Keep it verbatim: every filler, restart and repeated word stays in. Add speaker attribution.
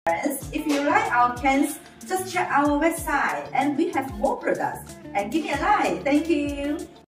Speaker 1: Friends, if you like our cans, just check our website and we have more products. And give me a like. Thank you.